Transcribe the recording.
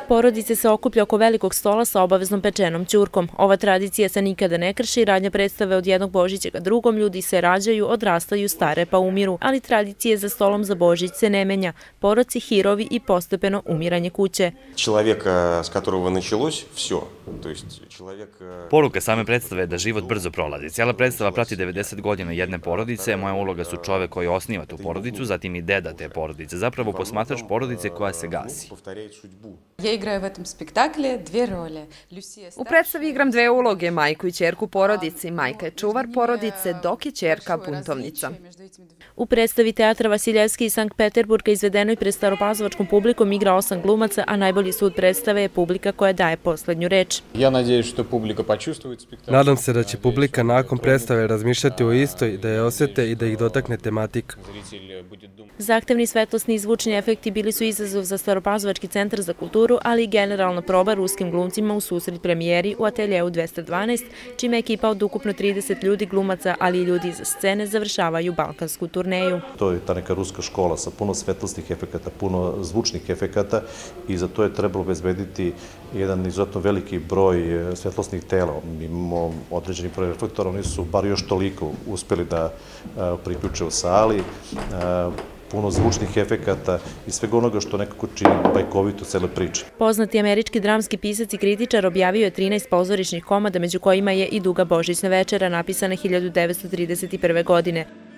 porodice se okuplja oko velikog stola sa obaveznom pečenom ćurkom. Ova tradicija se nikada ne krši, radnja predstave od jednog Božića ka drugom, ljudi se rađaju, odrastaju, stare pa umiru, ali tradicije za stolom za Božić se ne menja. Poroci, hirovi i postepeno umiranje kuće. Poruka same predstave je da život brzo prolazi. Cijela predstava prati 90 godina jedne porodice, moja uloga su čovek koji osniva tu porodicu, zatim i deda te porodice, zapravo posmatrač porodice koja se gasi. U predstavi igram dve uloge, majku i ćerku porodici. Majka je čuvar porodice, dok je ćerka buntovnica. U predstavi Teatra Vasiljevski iz Sankt Peterburga izvedenoj pred staropazovačkom publikom igra 8 glumaca, a najbolji sud predstave je publika koja daje poslednju reč. Nadam se da će publika nakon predstave razmišljati o istoj, da je osjete i da ih dotakne tematika. Zahtevni svetlosni i zvučni efekti bili su izazov za Staropazovački centar za kulturu, ali i generalna proba ruskim glumcima u susret premijeri u ateljeu 212, čime ekipa od ukupno 30 ljudi, glumaca, ali i ljudi iza scene završavaju balkansku turneju. To je ta neka ruska škola sa puno svetlosnih efekata, puno zvučnih efekata i za to je trebalo obezbediti jedan izuzetno veliki broj svetlosnih tela. Imamo određeni broj reflektora, oni su bar još toliko uspeli da priključe u sali, puno zvučnih efekata i svega onoga što nekako čini bajkovito cele priče. Poznati američki dramski pisac i kritičar objavio je 13 pozorišnih komada, među kojima je i Duga božićna večera, napisana 1931. godine.